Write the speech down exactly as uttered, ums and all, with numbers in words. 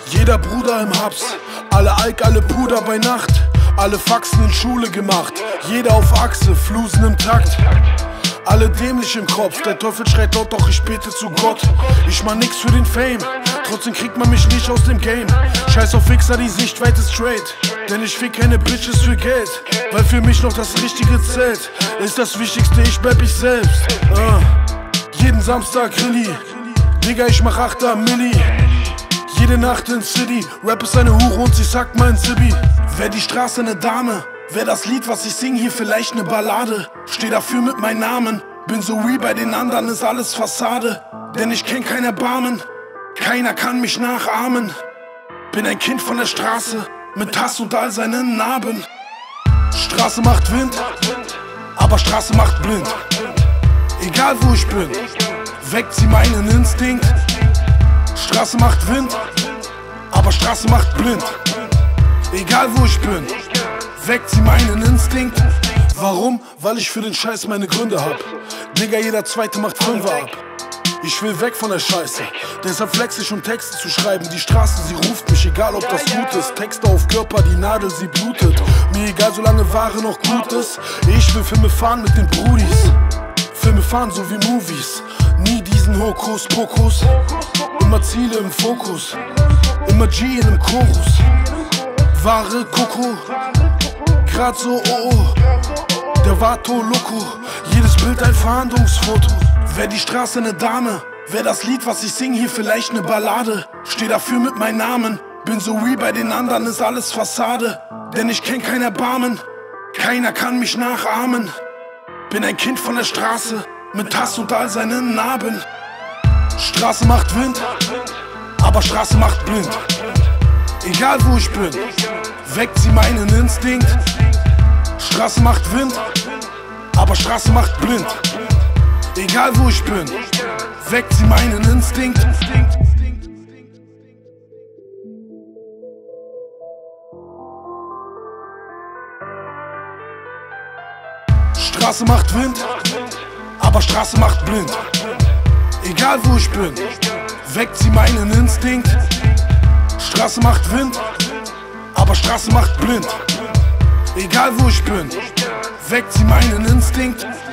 Jeder Bruder im Haps, alle Alk, alle Puder bei Nacht, alle Faxen in Schule gemacht, jeder auf Achse, Flusen im Takt. Alle dämlich im Kopf, der Teufel schreit laut, doch ich bete zu Gott. Ich mach nix für den Fame, trotzdem kriegt man mich nicht aus dem Game. Scheiß auf Wichser, die Sichtweite straight, denn ich fick keine Bitches für Geld, weil für mich noch das Richtige zählt. Ist das Wichtigste, ich bleib ich selbst. uh. Jeden Samstag Grilli, Digga, ich mach Achter Milli. Jede Nacht in City, Rap ist eine Hure und sie sagt mein Zibi. Wär die Straße ne Dame, wär das Lied, was ich sing, hier vielleicht ne Ballade. Steh dafür mit meinem Namen, bin so real, bei den anderen ist alles Fassade. Denn ich kenn kein Erbarmen, keiner kann mich nachahmen. Bin ein Kind von der Straße, mit Hass und all seinen Narben. Straße macht Wind, aber Straße macht blind. Egal wo ich bin, weckt sie meinen Instinkt. Straße macht Wind, aber Straße macht blind. Egal wo ich bin, weckt sie meinen Instinkt. Warum? Weil ich für den Scheiß meine Gründe hab. Digga, jeder Zweite macht Fünfer ab. Ich will weg von der Scheiße, deshalb flex ich, um Texte zu schreiben. Die Straße, sie ruft mich, egal ob das gut ist. Texte auf Körper, die Nadel, sie blutet. Mir egal, solange Ware noch gut ist. Ich will Filme fahren mit den Brudis. Filme fahren so wie Movies. Nie diesen Hokuspokus. Immer Ziele im Fokus. Immer G in dem Chorus. Wahre Koko. Grad so oh oh. Der Vato Loco. Jedes Bild ein Verhandlungsfoto. Wär die Straße ne Dame, wär das Lied, was ich sing, hier vielleicht ne Ballade. Steh dafür mit meinem Namen, bin so real, bei den anderen ist alles Fassade. Denn ich kenn kein Erbarmen, keiner kann mich nachahmen. Bin ein Kind von der Straße, mit Hass und all seinen Narben. Straße macht Wind, aber Straße macht blind. Egal wo ich bin, weckt sie meinen Instinkt. Straße macht Wind, aber Straße macht blind. Egal wo ich bin, weckt sie meinen Instinkt. Straße macht Wind, aber Straße macht blind. Egal wo ich bin, weckt sie meinen Instinkt. Straße macht Wind, aber Straße macht blind. Egal wo ich bin, weckt sie meinen Instinkt.